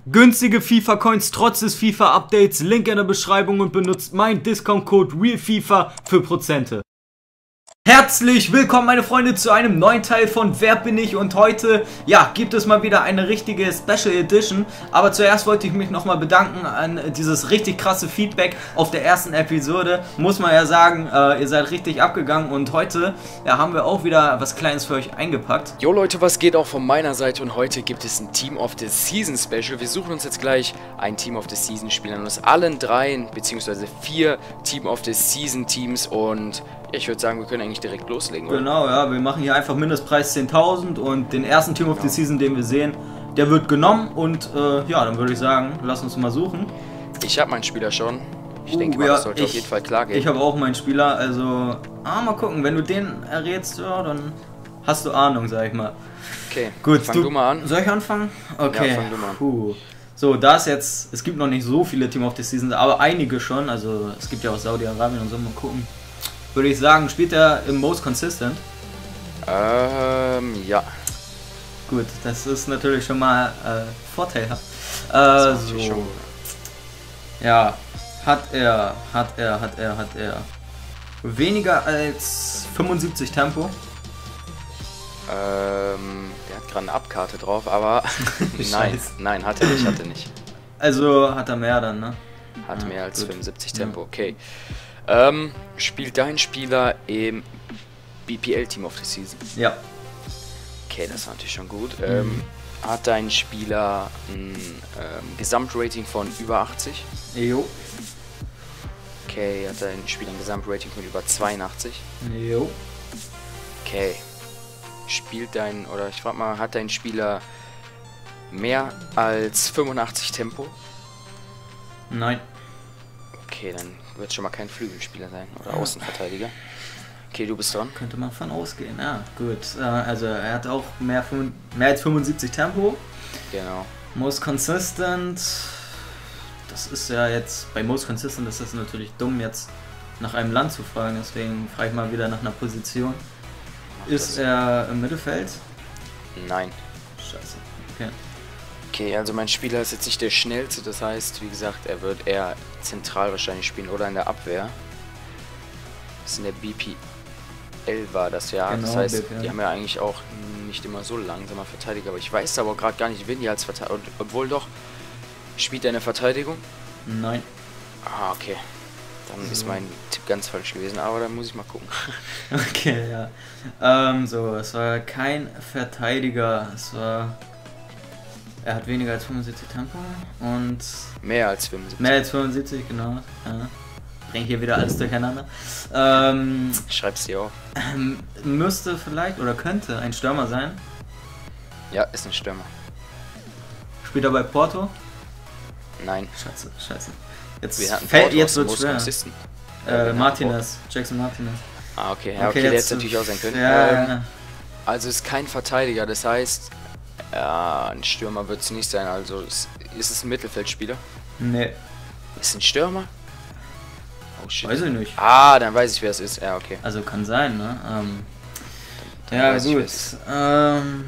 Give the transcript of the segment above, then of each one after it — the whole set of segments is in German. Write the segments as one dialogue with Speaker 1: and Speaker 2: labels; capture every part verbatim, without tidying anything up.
Speaker 1: Günstige FIFA-Coins trotz des FIFA-Updates, Link in der Beschreibung und benutzt meinen Discount-Code REALFIFA für Prozente. Herzlich willkommen, meine Freunde, zu einem neuen Teil von Wer bin ich? Und heute, ja, gibt es mal wieder eine richtige Special Edition. Aber zuerst wollte ich mich nochmal bedanken an dieses richtig krasse Feedback auf der ersten Episode. Muss man ja sagen, äh, ihr seid richtig abgegangen und heute, ja, haben wir auch wieder was Kleines für euch eingepackt.
Speaker 2: Jo Leute, was geht auch von meiner Seite und heute gibt es ein Team of the Season Special. Wir suchen uns jetzt gleich ein Team of the Season Spielern aus allen dreien, beziehungsweise vier Team of the Season Teams und ich würde sagen, wir können eigentlich direkt loslegen, oder?
Speaker 1: Genau, ja, wir machen hier einfach Mindestpreis zehntausend und den ersten Team of the Season, den wir sehen, der wird genommen und äh, ja, dann würde ich sagen, lass uns mal suchen.
Speaker 2: Ich habe meinen Spieler schon. Ich
Speaker 1: uh,
Speaker 2: denke mal,
Speaker 1: ja,
Speaker 2: das sollte
Speaker 1: ich,
Speaker 2: auf jeden Fall klar gehen.
Speaker 1: Ich habe auch meinen Spieler, also, ah, mal gucken, wenn du den errätst, ja, dann hast du Ahnung, sag ich mal.
Speaker 2: Okay,
Speaker 1: gut,
Speaker 2: fang
Speaker 1: du,
Speaker 2: du mal an.
Speaker 1: Soll ich anfangen? Okay.
Speaker 2: Ja, fang du mal an.
Speaker 1: Puh. So, da ist jetzt, es gibt noch nicht so viele Team of the Season, aber einige schon, also es gibt ja auch Saudi-Arabien und so, mal gucken. Würde ich sagen, spielt er im Most Consistent?
Speaker 2: Ähm, ja.
Speaker 1: Gut, das ist natürlich schon mal äh, vorteilhaft. Äh, so. Schon. Ja, hat er, hat er, hat er, hat er weniger als fünfundsiebzig Tempo?
Speaker 2: Ähm, der hat gerade eine Abkarte drauf, aber nein, nein, hat er nicht, hat er nicht.
Speaker 1: Also hat er mehr dann, ne?
Speaker 2: Hat
Speaker 1: ja,
Speaker 2: mehr als
Speaker 1: gut.
Speaker 2: fünfundsiebzig Tempo, okay. Ähm, spielt dein Spieler im B P L Team of the Season?
Speaker 1: Ja.
Speaker 2: Okay, das war natürlich schon gut.
Speaker 1: Mhm.
Speaker 2: Ähm, hat dein Spieler ein ähm, Gesamtrating von über achtzig?
Speaker 1: Jo.
Speaker 2: Okay, hat dein Spieler ein Gesamtrating von über zweiundachtzig?
Speaker 1: Jo.
Speaker 2: Okay. Spielt dein, oder ich frag mal, hat dein Spieler mehr als fünfundachtzig Tempo?
Speaker 1: Nein.
Speaker 2: Okay, dann wird es schon mal kein Flügelspieler sein oder Außenverteidiger. Okay, du bist dran.
Speaker 1: Könnte man von ausgehen, ja, gut. Äh, also er hat auch mehr, mehr als fünfundsiebzig Tempo.
Speaker 2: Genau.
Speaker 1: Most Consistent. Das ist ja jetzt, bei Most Consistent ist das natürlich dumm, jetzt nach einem Land zu fragen, deswegen frage ich mal wieder nach einer Position. Macht ist er im Mittelfeld?
Speaker 2: Nein.
Speaker 1: Scheiße, okay.
Speaker 2: Okay, also mein Spieler ist jetzt nicht der schnellste, das heißt, wie gesagt, er wird eher zentral wahrscheinlich spielen oder in der Abwehr. Das ist in der B P L war das ja, genau, das heißt, B P L. Die haben ja eigentlich auch nicht immer so langsamer Verteidiger, aber ich weiß aber gerade gar nicht, wen die als Verteidiger, obwohl doch, spielt er eine Verteidigung?
Speaker 1: Nein.
Speaker 2: Ah, okay. Dann so. Ist mein Tipp ganz falsch gewesen, aber dann muss ich mal gucken.
Speaker 1: Okay, ja. Ähm, so, es war kein Verteidiger, es war... Er hat weniger als fünfundsiebzig Tempo und...
Speaker 2: Mehr als fünfundsiebzig.
Speaker 1: Mehr als fünfundsiebzig, genau. Ja. Bring hier wieder alles durcheinander. Ähm,
Speaker 2: Schreib's dir auf.
Speaker 1: Ähm, müsste vielleicht oder könnte ein Stürmer sein.
Speaker 2: Ja, ist ein Stürmer.
Speaker 1: Spielt er bei Porto?
Speaker 2: Nein.
Speaker 1: Scheiße, scheiße. Jetzt
Speaker 2: Wir hatten
Speaker 1: fällt
Speaker 2: Porto
Speaker 1: jetzt
Speaker 2: wird
Speaker 1: schwer.
Speaker 2: Äh,
Speaker 1: äh, Martinez, Jackson Martinez.
Speaker 2: Ah, okay. Ja, okay,
Speaker 1: okay
Speaker 2: der
Speaker 1: jetzt
Speaker 2: hätte natürlich auch sein können.
Speaker 1: Ja,
Speaker 2: ähm,
Speaker 1: ja.
Speaker 2: Also ist kein Verteidiger, das heißt, ja, ein Stürmer wird es nicht sein. Also ist, ist es ein Mittelfeldspieler?
Speaker 1: Nee.
Speaker 2: Ist ein Stürmer? Oh shit.
Speaker 1: Weiß ich nicht.
Speaker 2: Ah, dann weiß ich, wer es ist. Ja, okay.
Speaker 1: Also kann sein, ne? Ähm,
Speaker 2: dann, dann
Speaker 1: ja,
Speaker 2: gut.
Speaker 1: gut. Ähm,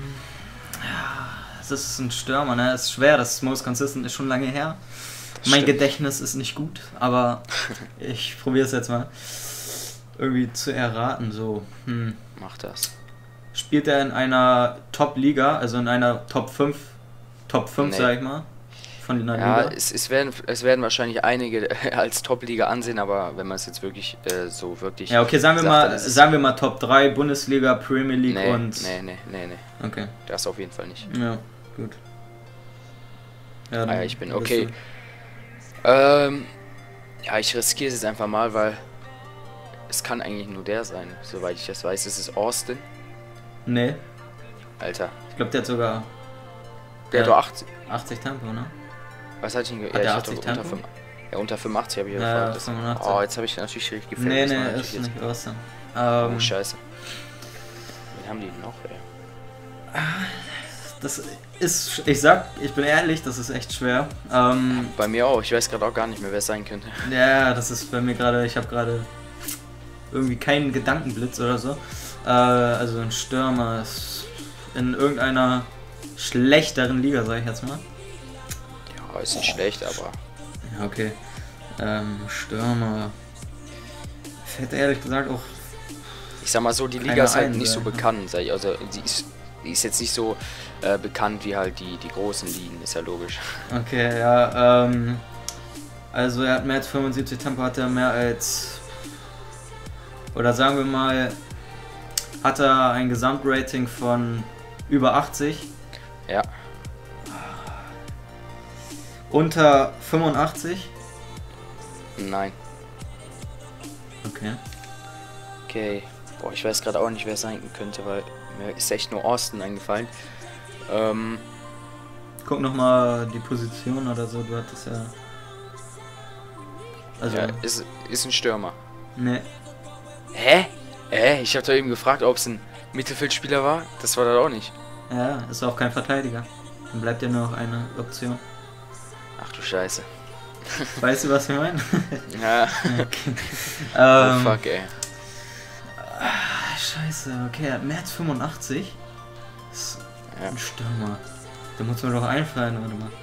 Speaker 1: ja, das ist ein Stürmer, ne? Ist schwer, das Most Consistent ist schon lange her. Das mein stimmt. Gedächtnis ist nicht gut, aber ich probiere es jetzt mal irgendwie zu erraten. So, hm.
Speaker 2: Mach das.
Speaker 1: Spielt er in einer Top-Liga, also in einer Top fünf, Top fünf, nee. Sag ich mal, von der
Speaker 2: ja,
Speaker 1: Liga?
Speaker 2: Es, es, werden, es werden wahrscheinlich einige als Top-Liga ansehen, aber wenn man es jetzt wirklich äh, so wirklich...
Speaker 1: Ja, okay, sagen wir
Speaker 2: sagt,
Speaker 1: mal, sagen wir mal Top drei, Bundesliga, Premier League
Speaker 2: nee,
Speaker 1: und...
Speaker 2: Nee, nee, nee, nee.
Speaker 1: Okay.
Speaker 2: Das auf jeden Fall nicht.
Speaker 1: Ja, gut. Ja,
Speaker 2: ah, ja, ich bin okay. Ähm, ja, ich riskiere es jetzt einfach mal, weil es kann eigentlich nur der sein, soweit ich das weiß. Es ist Austin.
Speaker 1: Nee.
Speaker 2: Alter.
Speaker 1: Ich glaube, der hat sogar...
Speaker 2: Der hat doch achtzig.
Speaker 1: achtzig Tempo, ne?
Speaker 2: Was hatte ich denn
Speaker 1: gehört?
Speaker 2: Ja,
Speaker 1: ich
Speaker 2: achtzig Tempo? Unter fünf, ja, unter fünfundachtzig habe ich ja,
Speaker 1: ja
Speaker 2: gefragt.
Speaker 1: fünfundachtzig.
Speaker 2: Oh, jetzt habe ich natürlich richtig gefällt.
Speaker 1: Nee, nee, ist nicht Austin.
Speaker 2: Ähm, oh, scheiße. Wen haben die noch, ey?
Speaker 1: Das ist... Ich sag, ich bin ehrlich, das ist echt schwer. Ähm,
Speaker 2: bei mir auch. Ich weiß gerade auch gar nicht mehr, wer es sein könnte.
Speaker 1: Ja, das ist bei mir gerade... Ich habe gerade irgendwie keinen Gedankenblitz oder so. Äh, also ein Stürmer ist in irgendeiner schlechteren Liga, sag ich jetzt mal.
Speaker 2: Oh, ist nicht schlecht, aber...
Speaker 1: Ja, okay. Ähm, Stürmer... Fällt ehrlich gesagt auch...
Speaker 2: Ich sag mal so, die Liga ist halt ein, nicht so bekannt. Sag ich. Also die ist, die ist jetzt nicht so äh, bekannt wie halt die, die großen Ligen, ist ja logisch.
Speaker 1: Okay, ja, ähm... Also er hat mehr als fünfundsiebzig Tempo, hat er mehr als... Oder sagen wir mal... Hat er ein Gesamtrating von über achtzig?
Speaker 2: Ja.
Speaker 1: Unter fünfundachtzig?
Speaker 2: Nein.
Speaker 1: Okay.
Speaker 2: Okay. Boah, ich weiß gerade auch nicht, wer es sein könnte, weil mir ist echt nur Austin eingefallen. Ähm.
Speaker 1: Guck nochmal die Position oder so, du hattest ja... Also...
Speaker 2: Ja, ist, ist ein Stürmer.
Speaker 1: Ne.
Speaker 2: Hä? Hä? Ich hab doch eben gefragt, ob es ein Mittelfeldspieler war. Das war das auch nicht.
Speaker 1: Ja, ist auch kein Verteidiger. Dann bleibt ja nur noch eine Option.
Speaker 2: Ach du Scheiße.
Speaker 1: Weißt du, was ich meine?
Speaker 2: Ja.
Speaker 1: Okay.
Speaker 2: Oh
Speaker 1: ähm,
Speaker 2: fuck, ey.
Speaker 1: Ah, Scheiße, okay, März fünfundachtzig. Ist
Speaker 2: Ja.
Speaker 1: ein Stürmer. Da muss mir doch einfallen, warte mal.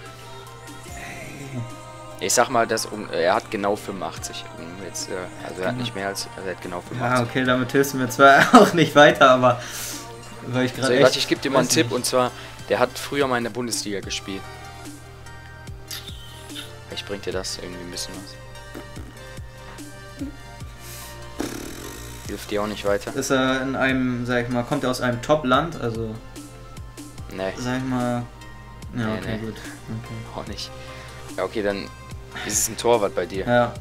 Speaker 2: Ich sag mal, dass um, er hat genau fünfundachtzig. Jetzt, äh, also er hat nicht mehr als, also er hat genau fünfundachtzig.
Speaker 1: Ja, okay, damit hilfst du mir zwar auch nicht weiter, aber weil ich gerade
Speaker 2: So,
Speaker 1: echt...
Speaker 2: warte, ich gebe dir mal einen
Speaker 1: weiß
Speaker 2: Tipp,
Speaker 1: nicht.
Speaker 2: und zwar, der hat früher mal in der Bundesliga gespielt. Vielleicht bringt dir das irgendwie ein bisschen was. Hilft dir auch nicht weiter.
Speaker 1: Ist er in einem, sag ich mal, kommt er aus einem Top-Land, also...
Speaker 2: Nee,
Speaker 1: Sag ich mal... Ja,
Speaker 2: Nee,
Speaker 1: okay,
Speaker 2: nee.
Speaker 1: gut. Okay.
Speaker 2: auch nicht. Ja, okay, dann ist es ein Torwart bei dir.
Speaker 1: Ja,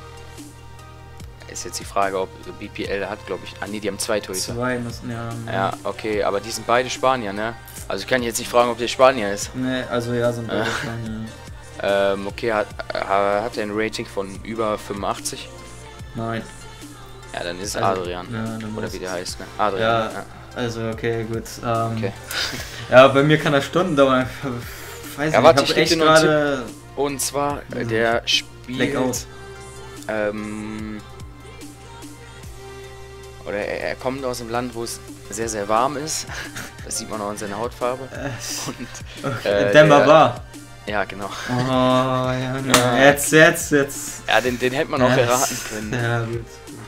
Speaker 2: Ist jetzt die Frage, ob B P L hat, glaube ich. Ah, nee, die haben zwei Torhüter.
Speaker 1: zwei müssen ja...
Speaker 2: Ja, okay, aber die sind beide Spanier, ne? Also ich kann jetzt nicht fragen, ob der Spanier ist.
Speaker 1: Ne, also ja, sind beide
Speaker 2: Ja.
Speaker 1: Spanier.
Speaker 2: Ähm, okay, hat, hat er ein Rating von über fünfundachtzig?
Speaker 1: Nein.
Speaker 2: Ja, dann ist es
Speaker 1: Also,
Speaker 2: Adrian.
Speaker 1: ja, dann
Speaker 2: Oder
Speaker 1: ist
Speaker 2: wie der
Speaker 1: es-
Speaker 2: heißt, ne? Adrian.
Speaker 1: Ja,
Speaker 2: Ja.
Speaker 1: also okay, gut. Ähm,
Speaker 2: Okay.
Speaker 1: Ja, bei mir kann das Stunden dauern. Weiß
Speaker 2: Ja,
Speaker 1: nicht,
Speaker 2: warte,
Speaker 1: ich
Speaker 2: ich
Speaker 1: hab
Speaker 2: geb
Speaker 1: echt
Speaker 2: dir noch einen
Speaker 1: gerade...
Speaker 2: Und zwar, äh, der spielt...
Speaker 1: Blackout.
Speaker 2: Ähm... Oder er, er kommt aus einem Land, wo es sehr, sehr warm ist. Das sieht man auch in seiner Hautfarbe. Und,
Speaker 1: Okay,
Speaker 2: äh,
Speaker 1: Demba
Speaker 2: der-
Speaker 1: Ba.
Speaker 2: ja, genau.
Speaker 1: Oh, ja, ja.
Speaker 2: Ja.
Speaker 1: Jetzt, jetzt, jetzt.
Speaker 2: Ja, den, den hätte man auch
Speaker 1: Yes.
Speaker 2: erraten können.
Speaker 1: Ja, gut.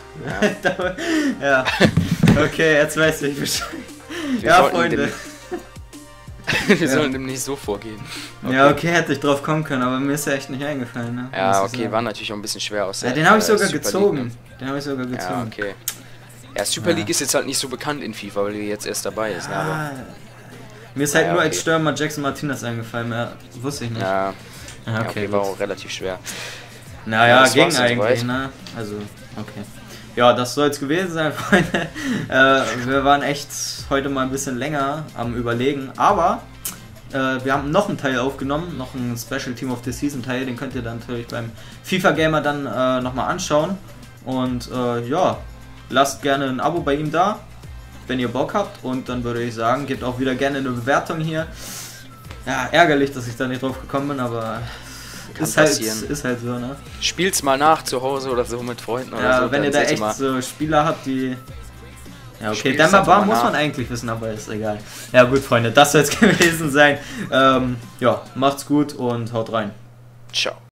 Speaker 1: Ja. Okay, jetzt weiß ich Bescheid.
Speaker 2: Wir
Speaker 1: Ja,
Speaker 2: sollten
Speaker 1: Freunde.
Speaker 2: Dem, wir
Speaker 1: Ja.
Speaker 2: sollen dem nicht so vorgehen.
Speaker 1: Ja, okay, hätte ich drauf kommen können, aber mir ist ja echt nicht eingefallen. Ne? Muss
Speaker 2: Ja,
Speaker 1: ich
Speaker 2: okay,
Speaker 1: sagen.
Speaker 2: war natürlich auch ein bisschen schwer aus
Speaker 1: Ja,
Speaker 2: der
Speaker 1: den habe ich
Speaker 2: äh,
Speaker 1: sogar
Speaker 2: Super League,
Speaker 1: gezogen.
Speaker 2: ne?
Speaker 1: Den habe ich sogar
Speaker 2: Ja,
Speaker 1: gezogen.
Speaker 2: okay. Ja, Super
Speaker 1: Ja.
Speaker 2: League ist jetzt halt nicht so bekannt in FIFA, weil die jetzt erst dabei ist. Ne? Aber,
Speaker 1: Ah, mir ist halt
Speaker 2: Ja,
Speaker 1: nur
Speaker 2: okay.
Speaker 1: als Stürmer Jackson Martinez eingefallen, mehr wusste ich nicht.
Speaker 2: ja,
Speaker 1: Ja,
Speaker 2: ja,
Speaker 1: okay,
Speaker 2: okay, war
Speaker 1: gut.
Speaker 2: auch relativ schwer.
Speaker 1: Naja,
Speaker 2: Ja, das
Speaker 1: ging
Speaker 2: war's dann
Speaker 1: eigentlich,
Speaker 2: soweit.
Speaker 1: ne? Also, okay. Ja, das soll es gewesen sein, Freunde. Äh, wir waren echt heute mal ein bisschen länger am Überlegen, aber äh, wir haben noch einen Teil aufgenommen, noch einen Special Team of the Season Teil, den könnt ihr dann natürlich beim FIFA Gamer dann äh, nochmal anschauen. Und äh, ja, lasst gerne ein Abo bei ihm da, wenn ihr Bock habt. Und dann würde ich sagen, gebt auch wieder gerne eine Bewertung hier. Ja, ärgerlich, dass ich da nicht drauf gekommen bin, aber
Speaker 2: Kann
Speaker 1: ist halt,
Speaker 2: passieren.
Speaker 1: ist halt so, ne?
Speaker 2: Spielt's mal nach zu Hause oder so mit Freunden oder
Speaker 1: Ja,
Speaker 2: so.
Speaker 1: wenn ihr
Speaker 2: dann
Speaker 1: da
Speaker 2: seht
Speaker 1: echt
Speaker 2: mal,
Speaker 1: so Spieler habt, die... Ja, okay,
Speaker 2: Spiel's
Speaker 1: Demba
Speaker 2: einfach
Speaker 1: Ba
Speaker 2: mal
Speaker 1: muss
Speaker 2: nach.
Speaker 1: man eigentlich wissen, aber ist egal. Ja gut, Freunde, das soll es gewesen sein. Ähm, ja, macht's gut und haut rein.
Speaker 2: Ciao.